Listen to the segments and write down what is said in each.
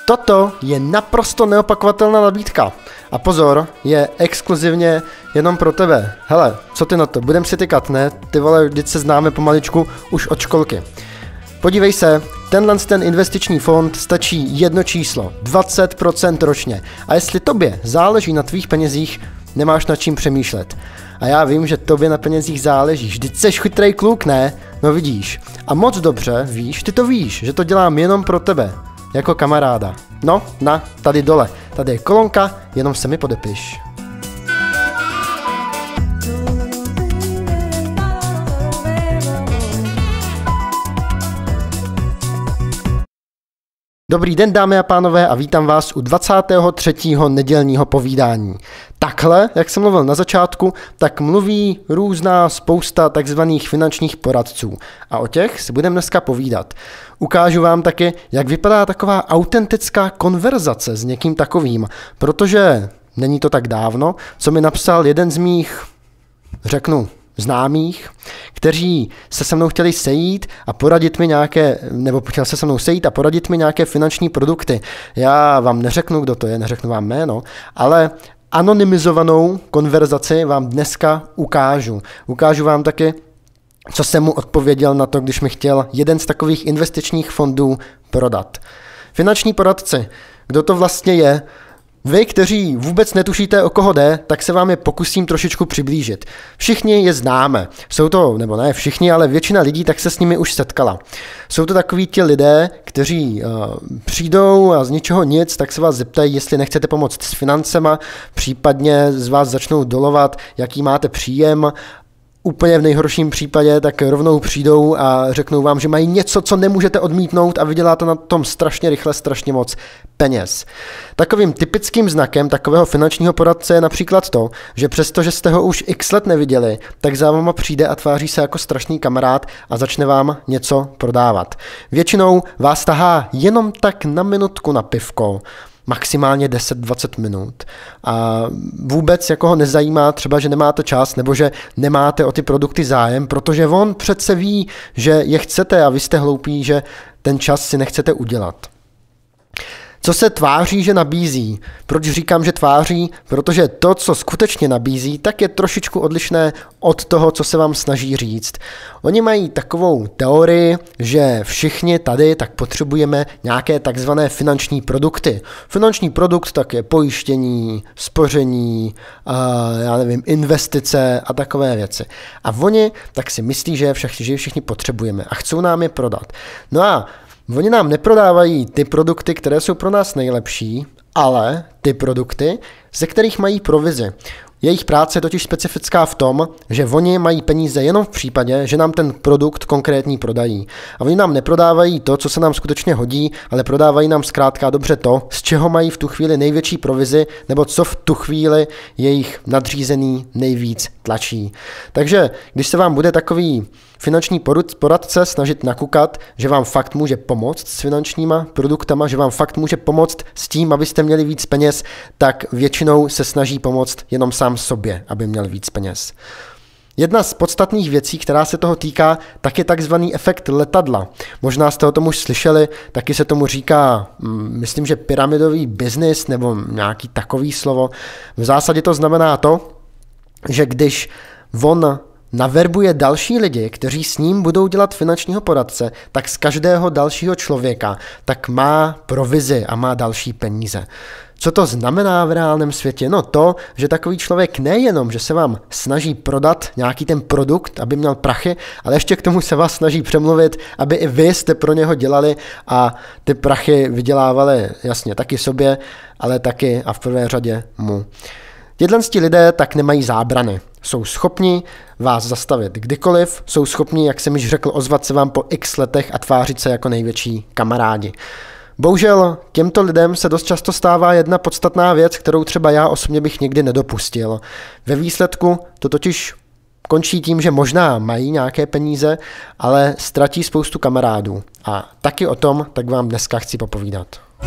Toto je naprosto neopakovatelná nabídka. A pozor, je exkluzivně jenom pro tebe. Hele, co ty na to? Budem si tykat, ne? Ty vole, vždyť se známe pomaličku už od školky. Podívej se, ten investiční fond stačí jedno číslo, 20% ročně. A jestli tobě záleží na tvých penězích, nemáš nad čím přemýšlet. A já vím, že tobě na penězích záleží. Vždyť seš chytrej kluk, ne? No vidíš. A moc dobře víš, ty to víš, že to dělám jenom pro tebe. Jako kamaráda. No, tady dole. Tady je kolonka, jenom se mi podepiš. Dobrý den, dámy a pánové, a vítám vás u 23. nedělního povídání. Takhle, jak jsem mluvil na začátku, tak mluví různá spousta takzvaných finančních poradců. A o těch si budeme dneska povídat. Ukážu vám taky, jak vypadá taková autentická konverzace s někým takovým, protože není to tak dávno, co mi napsal jeden z mých, známých, kteří se mnou chtěli sejít a poradit mi nějaké finanční produkty. Já vám neřeknu, kdo to je, neřeknu vám jméno, ale anonymizovanou konverzaci vám dneska ukážu. Ukážu vám taky, co jsem mu odpověděl na to, když mi chtěl jeden z takových investičních fondů prodat. Finanční poradci, kdo to vlastně je? Vy, kteří vůbec netušíte, o koho jde, tak se vám je pokusím trošičku přiblížit. Všichni je známe. Jsou to, nebo ne všichni, ale většina lidí tak se s nimi už setkala. Jsou to takoví ti lidé, kteří přijdou a z ničeho nic, tak se vás zeptají, jestli nechcete pomoct s financema, případně z vás začnou dolovat, jaký máte příjem. Úplně v nejhorším případě tak rovnou přijdou a řeknou vám, že mají něco, co nemůžete odmítnout a vyděláte na tom strašně rychle, strašně moc peněz. Takovým typickým znakem takového finančního poradce je například to, že přestože jste ho už x let neviděli, tak za váma přijde a tváří se jako strašný kamarád a začne vám něco prodávat. Většinou vás tahá jenom tak na minutku na pivko, maximálně 10-20 minut a vůbec jako ho nezajímá třeba, že nemáte čas nebo že nemáte o ty produkty zájem, protože on přece ví, že je chcete a vy jste hloupí, že ten čas si nechcete udělat. Co se tváří, že nabízí? Proč říkám, že tváří? Protože to, co skutečně nabízí, tak je trošičku odlišné od toho, co se vám snaží říct. Oni mají takovou teorii, že všichni tady tak potřebujeme nějaké takzvané finanční produkty. Finanční produkt tak je pojištění, spoření, investice a takové věci. A oni tak si myslí, že je všichni potřebujeme a chcou nám je prodat. No a oni nám neprodávají ty produkty, které jsou pro nás nejlepší, ale ty produkty, ze kterých mají provizi. Jejich práce je totiž specifická v tom, že oni mají peníze jenom v případě, že nám ten produkt konkrétní prodají. A oni nám neprodávají to, co se nám skutečně hodí, ale prodávají nám zkrátka dobře to, z čeho mají v tu chvíli největší provizi, nebo co v tu chvíli jejich nadřízený nejvíc tlačí. Takže když se vám bude takový finanční poradce snažit nakukat, že vám fakt může pomoct s finančníma produktama, že vám fakt může pomoct s tím, abyste měli víc peněz, tak většinou se snaží pomoct jenom sám sobě, aby měl víc peněz. Jedna z podstatných věcí, která se toho týká, tak je takzvaný efekt letadla. Možná jste o tom už slyšeli, taky se tomu říká, myslím, že pyramidový biznis nebo nějaký takový slovo. V zásadě to znamená to, že když on naverbuje další lidi, kteří s ním budou dělat finančního poradce, tak z každého dalšího člověka tak má provizi a má další peníze. Co to znamená v reálném světě? No to, že takový člověk nejenom, že se vám snaží prodat nějaký ten produkt, aby měl prachy, ale ještě k tomu se vás snaží přemluvit, aby i vy jste pro něho dělali a ty prachy vydělávali jasně taky sobě, ale taky a v prvé řadě mu. Tyhle lidé tak nemají zábrany. Jsou schopni vás zastavit kdykoliv, jsou schopni, jak jsem již řekl, ozvat se vám po x letech a tvářit se jako největší kamarádi. Bohužel těmto lidem se dost často stává jedna podstatná věc, kterou třeba já osobně bych nikdy nedopustil. Ve výsledku to totiž končí tím, že možná mají nějaké peníze, ale ztratí spoustu kamarádů. A taky o tom tak vám dneska chci popovídat.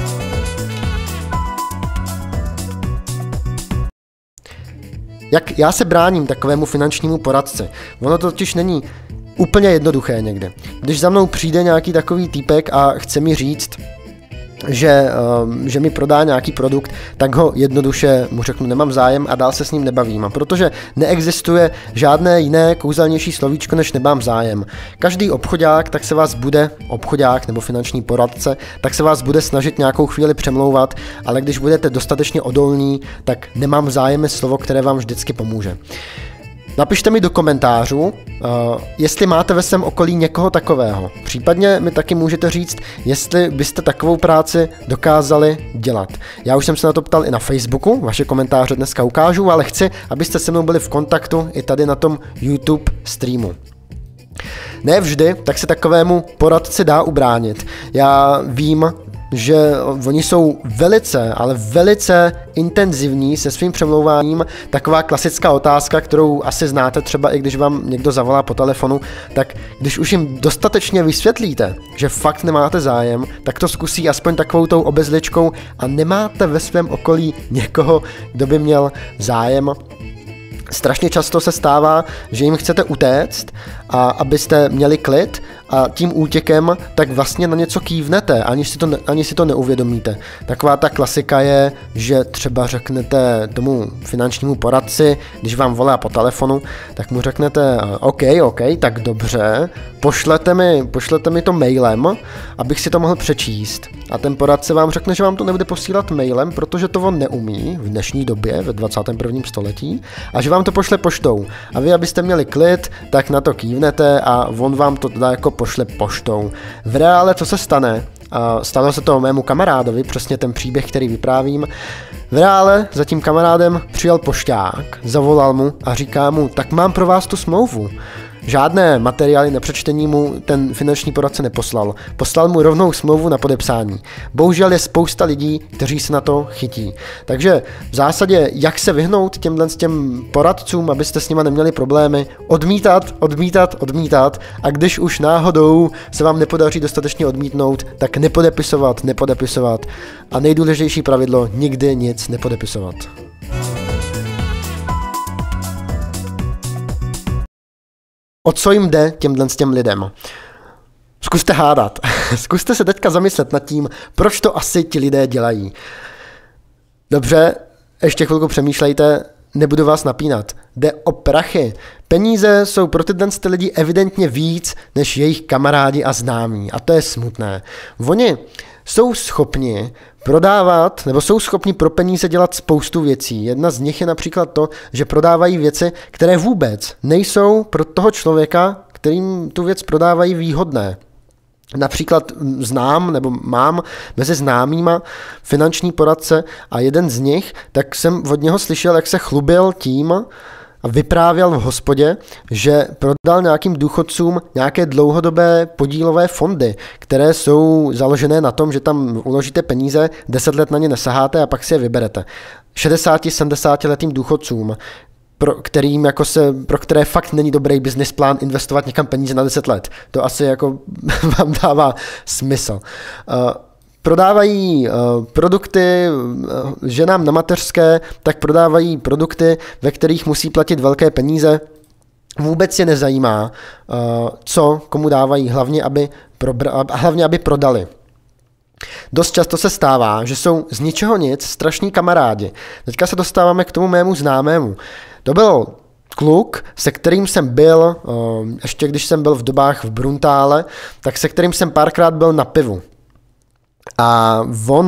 Jak já se bráním takovému finančnímu poradci? Ono to totiž není úplně jednoduché někde. Když za mnou přijde nějaký takový týpek a chce mi říct, že mi prodá nějaký produkt, tak ho jednoduše mu řeknu nemám zájem a dál se s ním nebavím. A protože neexistuje žádné jiné kouzelnější slovíčko než nemám zájem. Každý obchodák, tak se vás bude, obchodák nebo finanční poradce, tak se vás bude snažit nějakou chvíli přemlouvat, ale když budete dostatečně odolní, tak nemám zájem je slovo, které vám vždycky pomůže. Napište mi do komentářů, jestli máte ve svém okolí někoho takového. Případně mi taky můžete říct, jestli byste takovou práci dokázali dělat. Já už jsem se na to ptal i na Facebooku, vaše komentáře dneska ukážu, ale chci, abyste se mnou byli v kontaktu i tady na tom YouTube streamu. Ne vždy, tak se takovému poradci dá ubránit. Já vím, že oni jsou velice, ale velice intenzivní se svým přemlouváním. Taková klasická otázka, kterou asi znáte třeba i když vám někdo zavolá po telefonu, tak když už jim dostatečně vysvětlíte, že fakt nemáte zájem, tak to zkusí aspoň takovou tou obezličkou a nemáte ve svém okolí někoho, kdo by měl zájem. Strašně často se stává, že jim chcete utéct a abyste měli klid a tím útěkem tak vlastně na něco kývnete, ani si to neuvědomíte. Taková ta klasika je, že třeba řeknete tomu finančnímu poradci, když vám volá po telefonu, tak mu řeknete OK, tak dobře, pošlete mi to mailem, abych si to mohl přečíst. A ten poradce vám řekne, že vám to nebude posílat mailem, protože to on neumí v dnešní době, ve 21. století, a že vám to pošle poštou. A vy, abyste měli klid, tak na to kývnete a on vám to teda jako pošle poštou. V reále co se stane? Stalo se to mému kamarádovi, přesně ten příběh, který vyprávím. V reále za tím kamarádem přijel pošťák, zavolal mu a říká mu, tak mám pro vás tu smlouvu. Žádné materiály na přečtení mu ten finanční poradce neposlal. Poslal mu rovnou smlouvu na podepsání. Bohužel je spousta lidí, kteří se na to chytí. Takže v zásadě, jak se vyhnout těm poradcům, abyste s nima neměli problémy, odmítat a když už náhodou se vám nepodaří dostatečně odmítnout, tak nepodepisovat a nejdůležitější pravidlo, nikdy nic nepodepisovat. O co jim jde těm lidem? Zkuste hádat. Zkuste se teďka zamyslet nad tím, proč to asi ti lidé dělají. Dobře, ještě chvilku přemýšlejte, nebudu vás napínat. Jde o prachy. Peníze jsou pro ty lidi evidentně víc než jejich kamarádi a známí. A to je smutné. Oni jsou schopni prodávat, nebo jsou schopni pro peníze dělat spoustu věcí. Jedna z nich je například to, že prodávají věci, které vůbec nejsou pro toho člověka, kterým tu věc prodávají, výhodné. Například znám nebo mám mezi známýma finanční poradce a jeden z nich, tak jsem od něho slyšel, jak se chlubil tím a vyprávěl v hospodě, že prodal nějakým důchodcům nějaké dlouhodobé podílové fondy, které jsou založené na tom, že tam uložíte peníze, 10 let na ně nesaháte a pak si je vyberete. 60-70 letým důchodcům, pro které fakt není dobrý business plán investovat někam peníze na 10 let. To asi jako vám dává smysl. Prodávají produkty ženám na mateřské, tak prodávají produkty, ve kterých musí platit velké peníze. Vůbec je nezajímá, co komu dávají, hlavně aby prodali. Dost často se stává, že jsou z ničeho nic strašní kamarádi. Teďka se dostáváme k tomu mému známému. To byl kluk, se kterým jsem byl, ještě když jsem byl v dobách v Bruntále, tak se kterým jsem párkrát byl na pivu. A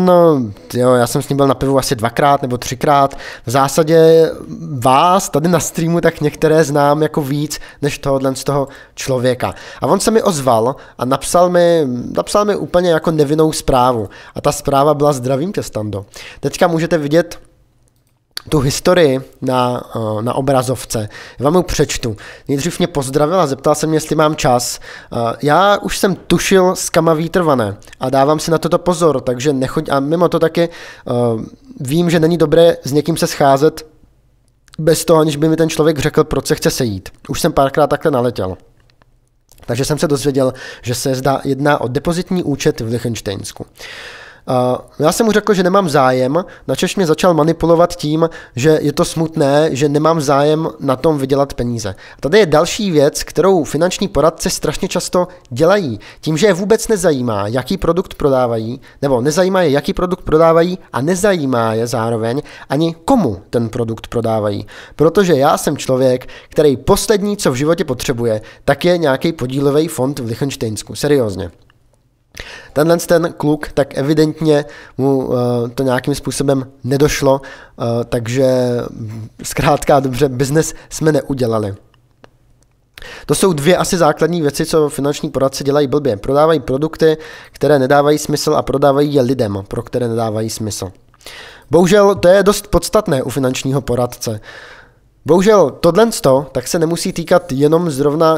já jsem s ním byl na pivu asi 2krát nebo 3krát. V zásadě vás tady na streamu tak některé znám jako víc než tohohle z toho člověka. A on se mi ozval a napsal mi úplně jako nevinnou zprávu. A ta zpráva byla zdravím tě, Stando. Teďka můžete vidět tu historii na obrazovce. Já vám ji přečtu. Nejdřív mě pozdravil a zeptal se mě, jestli mám čas. Já už jsem tušil, z kam vítr vane a dávám si na toto pozor, takže nechoď. A mimo to taky vím, že není dobré s někým se scházet bez toho, aniž by mi ten člověk řekl, proč se chce sejít. Už jsem párkrát takhle naletěl. Takže jsem se dozvěděl, že se jedná o depozitní účet v Lichtenštejnsku. Já jsem mu řekl, že nemám zájem, načež mě začal manipulovat tím, že je to smutné, že nemám zájem na tom vydělat peníze. A tady je další věc, kterou finanční poradci strašně často dělají. Tím, že je vůbec nezajímá, jaký produkt prodávají, nebo nezajímá je, jaký produkt prodávají a nezajímá je zároveň ani komu ten produkt prodávají. Protože já jsem člověk, který poslední, co v životě potřebuje, tak je nějaký podílový fond v Lichtensteinsku. Seriózně. Ten kluk, tak evidentně mu to nějakým způsobem nedošlo, takže zkrátka dobře, biznes jsme neudělali. To jsou dvě asi základní věci, co finanční poradci dělají blbě. Prodávají produkty, které nedávají smysl a prodávají je lidem, pro které nedávají smysl. Bohužel to je dost podstatné u finančního poradce. Bohužel tohle tak se nemusí týkat jenom zrovna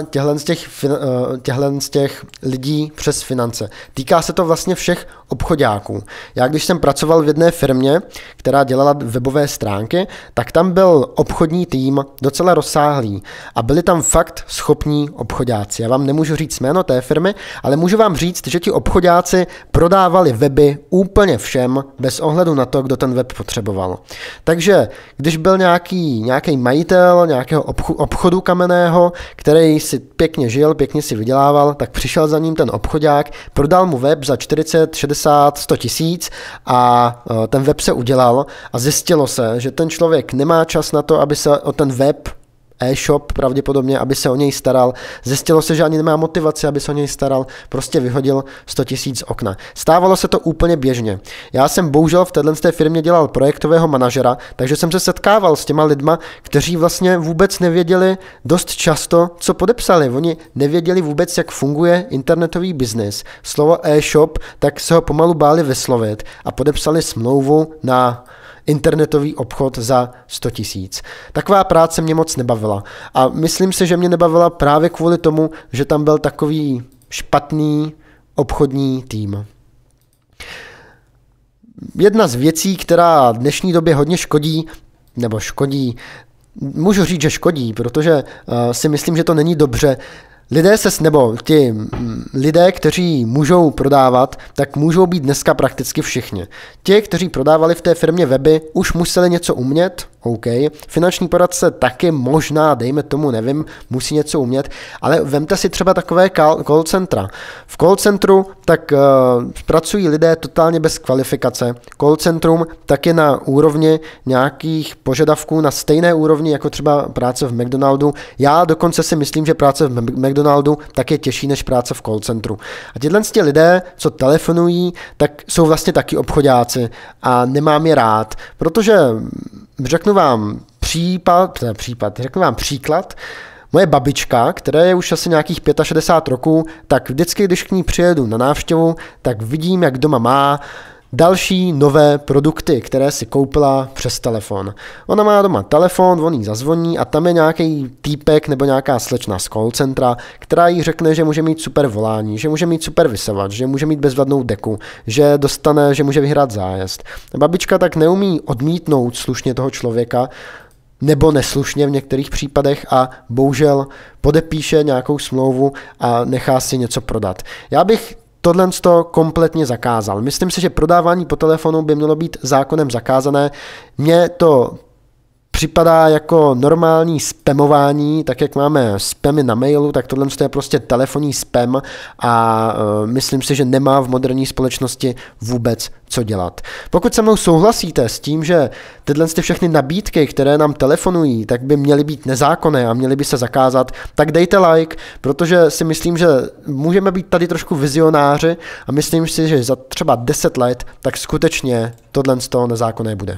těchhle z těch lidí přes finance. Týká se to vlastně všech obchodáků. Já když jsem pracoval v jedné firmě, která dělala webové stránky, tak tam byl obchodní tým docela rozsáhlý a byli tam fakt schopní obchodáci. Já vám nemůžu říct jméno té firmy, ale můžu vám říct, že ti obchodáci prodávali weby úplně všem, bez ohledu na to, kdo ten web potřeboval. Takže když byl nějaký majitel nějakého obchodu kamenného, který si pěkně žil, pěkně si vydělával, tak přišel za ním ten obchodák, prodal mu web za 40, 60, 100 tisíc a ten web se udělal a zjistilo se, že ten člověk nemá čas na to, aby se o ten web e-shop pravděpodobně, aby se o něj staral. Zjistilo se, že ani nemá motivaci, aby se o něj staral. Prostě vyhodil 100 tisíc okna. Stávalo se to úplně běžně. Já jsem bohužel v této firmě dělal projektového manažera, takže jsem se setkával s těma lidma, kteří vlastně vůbec nevěděli dost často, co podepsali. Oni nevěděli vůbec, jak funguje internetový biznis. Slovo e-shop, tak se ho pomalu báli vyslovit a podepsali smlouvu na internetový obchod za 100 tisíc. Taková práce mě moc nebavila. A myslím si, že mě nebavila právě kvůli tomu, že tam byl takový špatný obchodní tým. Jedna z věcí, která v dnešní době hodně škodí, můžu říct, že škodí, protože si myslím, že to není dobře. Ti lidé, kteří můžou prodávat, tak můžou být dneska prakticky všichni. Ti, kteří prodávali v té firmě weby, už museli něco umět, OK. Finanční poradce taky možná, dejme tomu, nevím, musí něco umět, ale vemte si třeba takové call centra. V call centru tak pracují lidé totálně bez kvalifikace. Call centrum tak je na úrovni nějakých požadavků, na stejné úrovni jako třeba práce v McDonaldu. Já dokonce si myslím, že práce v McDonaldu tak je těžší než práce v call centru. A těhle lidé, co telefonují, tak jsou vlastně taky obchodáci a nemám je rád, protože řeknu vám příklad. Moje babička, která je už asi nějakých 65 roků, tak vždycky, když k ní přijedu na návštěvu, tak vidím, jak doma má další nové produkty, které si koupila přes telefon. Ona má doma telefon, on jí zazvoní a tam je nějaký týpek nebo nějaká slečna z call centra, která jí řekne, že může mít super volání, že může mít super vysavač, že může mít bezvadnou deku, že může vyhrát zájezd. Babička tak neumí odmítnout slušně toho člověka, nebo neslušně v některých případech a bohužel podepíše nějakou smlouvu a nechá si něco prodat. Já bych tohle kompletně zakázal. Myslím si, že prodávání po telefonu by mělo být zákonem zakázané. Mně to připadá jako normální spamování, tak jak máme spamy na mailu, tak tohle je prostě telefonní spam a myslím si, že nemá v moderní společnosti vůbec co dělat. Pokud se mnou souhlasíte s tím, že tyhle všechny nabídky, které nám telefonují, tak by měly být nezákonné a měly by se zakázat, tak dejte like, protože si myslím, že můžeme být tady trošku vizionáři a myslím si, že za třeba 10 let tak skutečně tohle nezákonné bude.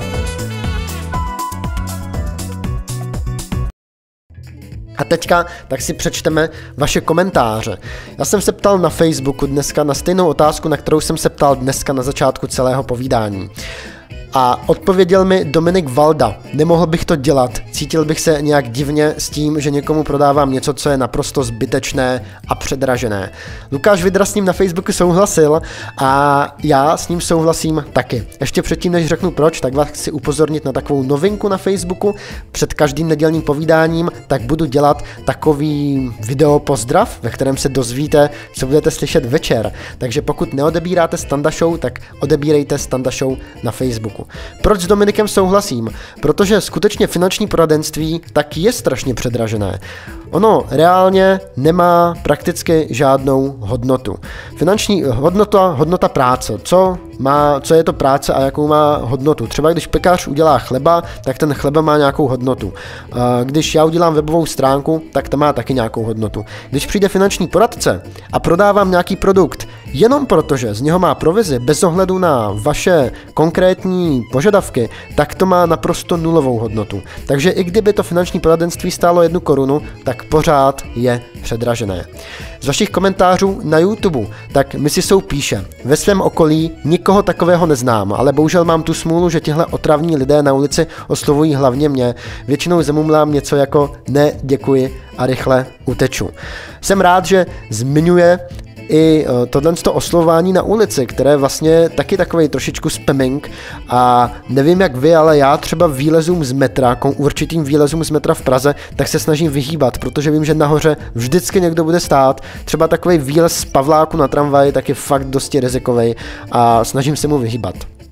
A teďka tak si přečteme vaše komentáře. Já jsem se ptal na Facebooku dneska na stejnou otázku, na kterou jsem se ptal dneska na začátku celého povídání. A odpověděl mi Dominik Valda. Nemohl bych to dělat. Cítil bych se nějak divně s tím, že někomu prodávám něco, co je naprosto zbytečné a předražené. Lukáš Vidra s ním na Facebooku souhlasil a já s ním souhlasím taky. Ještě předtím, než řeknu proč, tak vás chci upozornit na takovou novinku na Facebooku. Před každým nedělním povídáním tak budu dělat takový video pozdrav, ve kterém se dozvíte, co budete slyšet večer. Takže pokud neodebíráte Standa Show, tak odebírejte Standa Show na Facebooku. Proč s Dominikem souhlasím? Protože skutečně finanční poradenství tak je strašně předražené. Ono reálně nemá prakticky žádnou hodnotu. Finanční hodnota práce. Co je to práce a jakou má hodnotu? Třeba když pekař udělá chleba, tak ten chleba má nějakou hodnotu. Když já udělám webovou stránku, tak ta má taky nějakou hodnotu. Když přijde finanční poradce a prodávám nějaký produkt jenom protože z něho má provizi bez ohledu na vaše konkrétní požadavky, tak to má naprosto nulovou hodnotu. Takže i kdyby to finanční poradenství stálo 1 korunu, tak pořád je předražené. Z vašich komentářů na YouTube, tak Missisou píše: ve svém okolí nikoho takového neznám, ale bohužel mám tu smůlu, že tihle otravní lidé na ulici oslovují hlavně mě. Většinou zamumlám něco jako ne, děkuji a rychle uteču. Jsem rád, že zmiňuje i tohle oslovování na ulici, které je vlastně taky takovej trošičku spamming a nevím jak vy, ale já třeba výlezům z metra, určitým výlezům z metra v Praze, tak se snažím vyhýbat, protože vím, že nahoře vždycky někdo bude stát. Třeba takovej výlez z Pavláku na tramvaj tak je fakt dosti rizikovej a snažím se mu vyhýbat.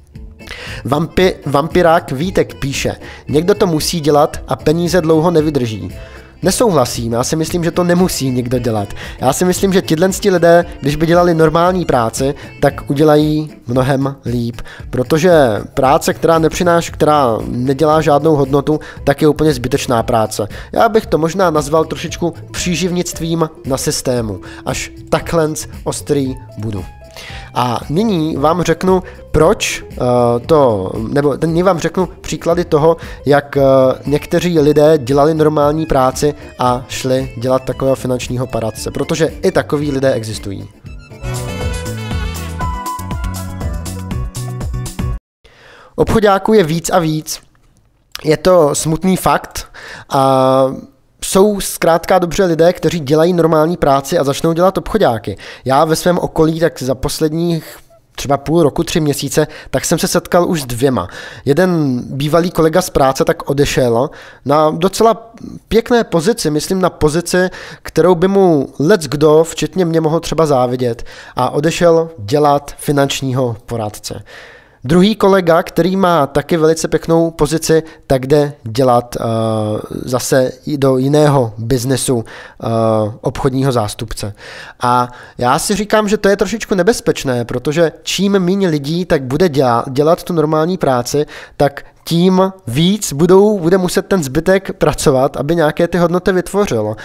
Vampirák Vítek píše: někdo to musí dělat a peníze dlouho nevydrží. Nesouhlasím, já si myslím, že to nemusí nikdo dělat. Já si myslím, že tihle lidé, když by dělali normální práci, tak udělají mnohem líp, protože práce, která nedělá žádnou hodnotu, tak je úplně zbytečná práce. Já bych to možná nazval trošičku příživnictvím na systému, až takhle ostrý budu. A nyní vám řeknu, nyní vám řeknu příklady toho, jak někteří lidé dělali normální práci a šli dělat takového finančního poradce, protože i takoví lidé existují. Obchoďáků je víc a víc. Je to smutný fakt a jsou zkrátka dobře lidé, kteří dělají normální práci a začnou dělat obchoďáky. Já ve svém okolí tak za posledních třeba půl roku, 3 měsíce, tak jsem se setkal už s 2. Jeden bývalý kolega z práce tak odešel na docela pěkné pozici, myslím na pozici, kterou by mu leckdo, včetně mě, mohl třeba závidět, a odešel dělat finančního poradce. Druhý kolega, který má taky velice pěknou pozici, tak jde dělat zase do jiného biznesu obchodního zástupce. A já si říkám, že to je trošičku nebezpečné, protože čím méně lidí tak bude dělat tu normální práci, tak tím víc bude muset ten zbytek pracovat, aby nějaké ty hodnoty vytvořilo.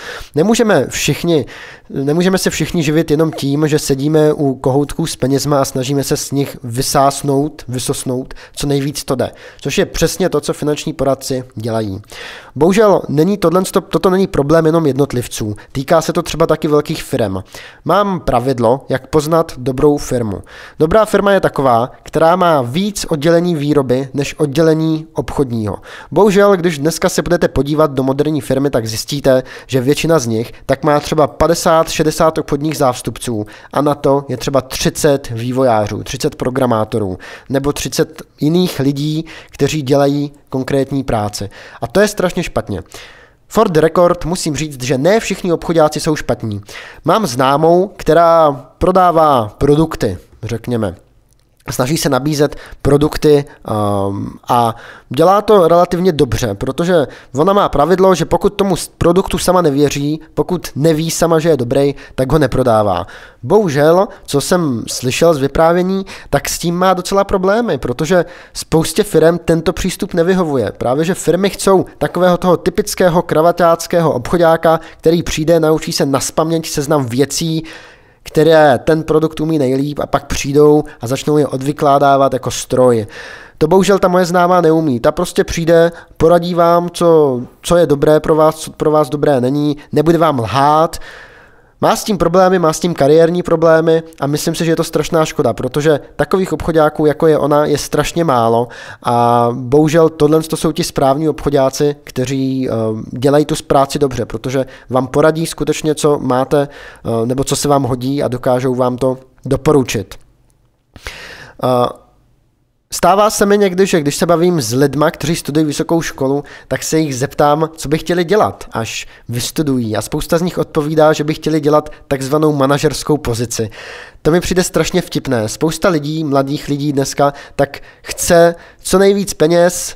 Nemůžeme se všichni živit jenom tím, že sedíme u kohoutků s penězma a snažíme se z nich vysosnout, co nejvíc to jde. Což je přesně to, co finanční poradci dělají. Bohužel toto není problém jenom jednotlivců. Týká se to třeba taky velkých firem. Mám pravidlo, jak poznat dobrou firmu. Dobrá firma je taková, která má víc oddělení výroby než oddělení obchodního. Bohužel, když dneska se budete podívat do moderní firmy, tak zjistíte, že většina z nich tak má třeba 50-60 obchodních zástupců a na to je třeba 30 vývojářů, 30 programátorů nebo 30 jiných lidí, kteří dělají konkrétní práci. A to je strašně špatně. For the record musím říct, že ne všichni obchodáci jsou špatní. Mám známou, která prodává produkty, řekněme. Snaží se nabízet produkty a dělá to relativně dobře, protože ona má pravidlo, že pokud tomu produktu sama nevěří, pokud neví sama, že je dobrý, tak ho neprodává. Bohužel, co jsem slyšel z vyprávění, tak s tím má docela problémy, protože spoustě firem tento přístup nevyhovuje. Právě, že firmy chcou takového toho typického kravaťáckého obchodáka, který přijde, naučí se naspaměť seznam věcí, které ten produkt umí nejlíp a pak přijdou a začnou je odvykládávat jako stroj. To bohužel ta moje známá neumí. Ta prostě přijde, poradí vám, co je dobré pro vás, co pro vás dobré není, nebude vám lhát, Má s tím problémy, má s tím kariérní problémy a myslím si, že je to strašná škoda, protože takových obchodáků, jako je ona, je strašně málo a bohužel tohle to jsou ti správní obchodáci, kteří dělají tu práci dobře, protože vám poradí skutečně, co máte nebo co se vám hodí a dokážou vám to doporučit. Stává se mi někdy, že když se bavím s lidma, kteří studují vysokou školu, tak se jich zeptám, co by chtěli dělat, až vystudují. A spousta z nich odpovídá, že by chtěli dělat takzvanou manažerskou pozici. To mi přijde strašně vtipné. Spousta lidí, mladých lidí dneska, tak chce co nejvíc peněz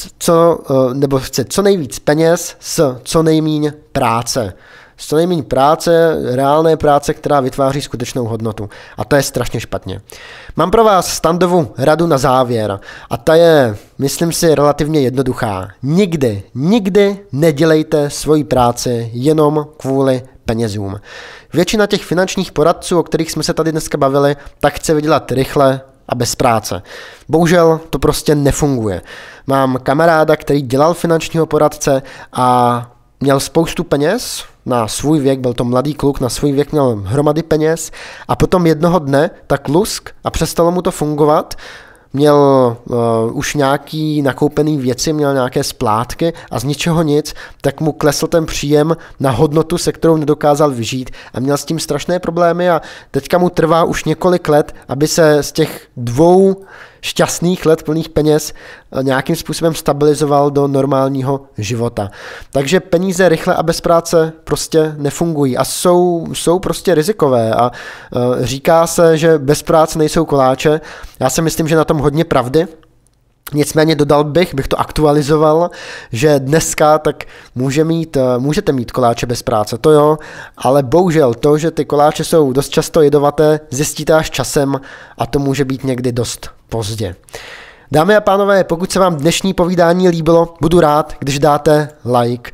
nebo chce co nejvíc peněz s co nejméně práce. Co nejméně práce, reálné práce, která vytváří skutečnou hodnotu. A to je strašně špatně. Mám pro vás standovou radu na závěr a ta je, myslím si, relativně jednoduchá. Nikdy nedělejte svoji práci jenom kvůli penězům. Většina těch finančních poradců, o kterých jsme se tady dneska bavili, tak chce vydělat rychle a bez práce. Bohužel to prostě nefunguje. Mám kamaráda, který dělal finančního poradce a měl spoustu peněz na svůj věk, byl to mladý kluk, na svůj věk měl hromady peněz a potom jednoho dne tak lusk a přestalo mu to fungovat, měl už nějaký nakoupený věci, měl nějaké splátky a z ničeho nic, tak mu klesl ten příjem na hodnotu, se kterou nedokázal vyžít a měl s tím strašné problémy a teďka mu trvá už několik let, aby se z těch 2 šťastných let plných peněz nějakým způsobem stabilizoval do normálního života. Takže peníze rychle a bez práce prostě nefungují a jsou prostě rizikové a říká se, že bez práce nejsou koláče. Já si myslím, že na tom hodně pravdy. Nicméně dodal bych to aktualizoval, že dneska tak můžete mít koláče bez práce, to jo, ale bohužel to, že ty koláče jsou dost často jedovaté, zjistíte až časem a to může být někdy dost pozdě. Dámy a pánové, pokud se vám dnešní povídání líbilo, budu rád, když dáte like.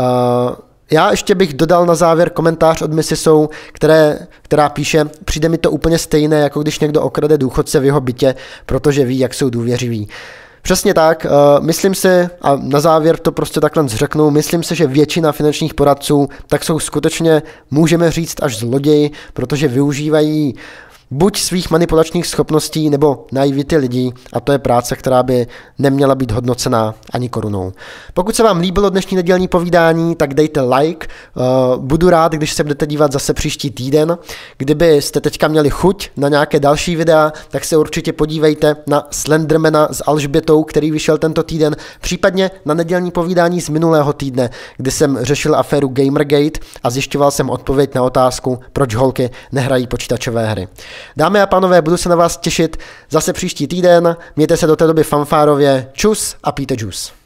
Já ještě bych dodal na závěr komentář od Missisou, která píše, přijde mi to úplně stejné, jako když někdo okrade důchodce v jeho bytě, protože ví, jak jsou důvěřiví. Přesně tak, myslím si, a na závěr to prostě takhle řeknu, myslím si, že většina finančních poradců tak jsou skutečně, můžeme říct, až zloději, protože využívají buď svých manipulačních schopností nebo naivity lidí a to je práce, která by neměla být hodnocená ani korunou. Pokud se vám líbilo dnešní nedělní povídání, tak dejte like. Budu rád, když se budete dívat zase příští týden. Kdybyste teďka měli chuť na nějaké další videa, tak se určitě podívejte na Slendermana s Alžbětou, který vyšel tento týden, případně na nedělní povídání z minulého týdne, kdy jsem řešil aféru Gamergate a zjišťoval jsem odpověď na otázku, proč holky nehrají počítačové hry. Dámy a pánové, budu se na vás těšit zase příští týden. Mějte se do té doby fanfárově. Čus a pijte džus.